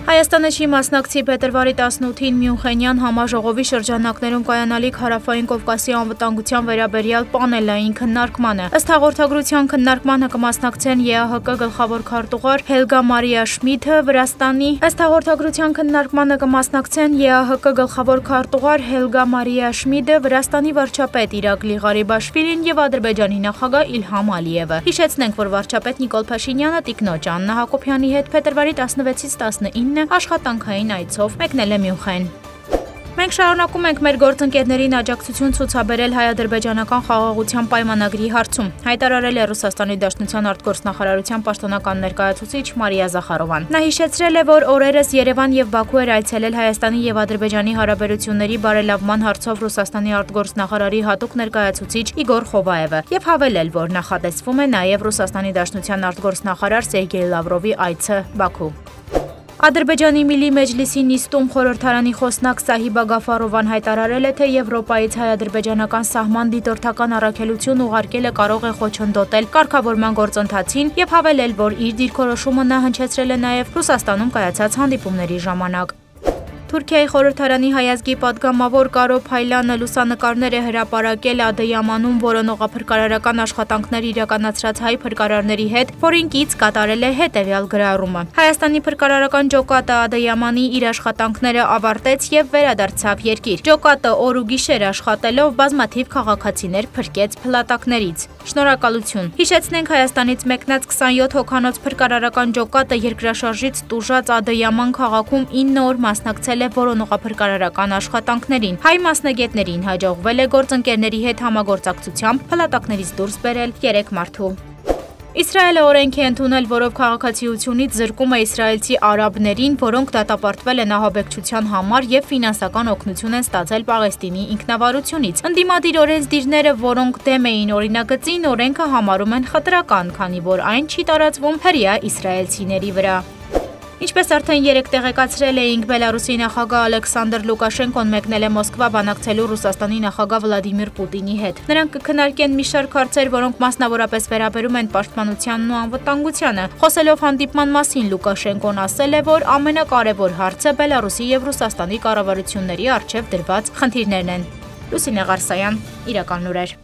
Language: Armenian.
Հայաստանը չի մասնակցի փետրվարի 18-ին Մյունխենյան համաժողովի շրջանակներում կայանալիք Հարավային Կովկասի անվտանգության վերաբերյալ պանելային քննարկմանը։ Ըստ հաղորդագրության քննարկմանը կմասնակցեն ԵԱՀԿ գլխավոր քարտուղար Հելգա Մարիա Շմիդը, Վրաստանի գլխավոր քարտուղար Հելգա Մարիա Շմիդը, Վրաստանի վարչապետ Իրակլի Ղարիբաշվիլին եւ Ադրբեջանի նախագահ Իլհամ Ալիևը։ Հիշեցնենք, որ վարչապետ Նիկոլ Փաշինյանը տիկնոջ Աննա Հակոբյանի հետ փետրվարի 16-ից 19 աշխատանքային այցով մեկնել է Մյունխեն։ Մենք շարունակում ենք մեր գործընկերներին աջակցություն ցուցաբերել հայ-ադրբեջանական խաղաղության պայմանագրի հարցում, հայտարարել է Ռուսաստանի Դաշնության արտգործնախարարության պաշտոնական ներկայացուցիչ Մարիա Զախարովան։ Նա հիշեցրել է, որ օրերս Երևան եւ Բաքու էր այցելել Հայաստանի եւ Ադրբեջանի հարաբերությունների բարելավման հարցով Ռուսաստանի արտգործնախարարի հատուկ ներկայացուցիչ Իգոր Խովաևը եւ հավելել, որ նախատեսվում է նաեւ Ռուսաստանի Դաշնության արտգործնախարար Սերգեյ Լավրովի այցը Բաքու։ Ադրբեջանի Միլի Մեջլիսի նիստում խորհրդարանի խոսնակ Սահիբա Գաֆարովան հայտարարել է, թե Եվրոպայից հայ-ադրբեջանական սահման դիտորդական առաքելություն ուղարկելը կարող է խոչընդոտել կարգավորման գործընթացին եւ հավելել, որ իր դիրքորոշումը նա հնչեցրել է նաեւ Ռուսաստանում կայացած հանդիպումների ժամանակ։ Թուրքիայի խորհրդարանի հայազգի պատգամավոր Կարո Փայլյանը լուսանկարներ է հրապարակել Ադեյամանում, որը նողափրկարարական աշխատանքներ իրականացրած հայ փրկարարների հետ, որին կից կատարել է հետևյալ գրառումը։ Հայաստանի փրկարարական ջոկատը Ադեյամանի իր աշխատանքները ավարտեց եւ վերադարձավ երկիր։ Ջոկատը օր ու գիշեր աշխատելով բազմաթիվ քաղաքացիներ փրկեց փլատակներից։ Շնորհակալություն։ Հիշեցնենք, Հայաստանից մեկնած 27 հոգանոց փրկարարական ջոկատը երկրաշարժից տուժած Ադեյաման քաղաքում 9 օր մասնակցել է որոնողափրկարարական աշխատանքներին։ Հայ մասնագետներին հաջողվել է գործընկերների հետ համագործակցությամբ փլատակներից դուրս բերել 3 մարդու։ Իսրայելը օրենք է ընդունել, որով քաղաքացիությունից զրկում է իսրայելցի արաբներին, որոնք դատապարտվել են ահաբեկչության համար եւ ֆինանսական օգնություն են ստացել Պաղեստինի ինքնավարությունից։ Ընդդիմադիր օրենսդիրները, որոնք դեմ էին օրինագծին, օրենքը համարում են խտրական, քանի որ այն չի տարածվում հրեա իսրայելցիների վրա։ Ինչպես արդեն երեկ տեղեկացրել էինք, Բելարուսի նախագահ Ալեքսանդր Լուկաշենկոն մեկնել է Մոսկվա բանակցելու Ռուսաստանի նախագահ Վլադիմիր Պուտինի հետ։ Նրանք կքննարկեն մի շարք հարցեր, որոնք մասնավորապես վերաբերում են պաշտպանությանն ու անվտանգությանը։ Խոսելով հանդիպման մասին, Լուկաշենկոն ասել է, որ ամենակարևոր հարցը Բելարուսի եւ Ռուսաստանի կառավարությունների առջև դրված խնդիրներն են։ Լուսինե Ղարսայան, Իրական լուրեր։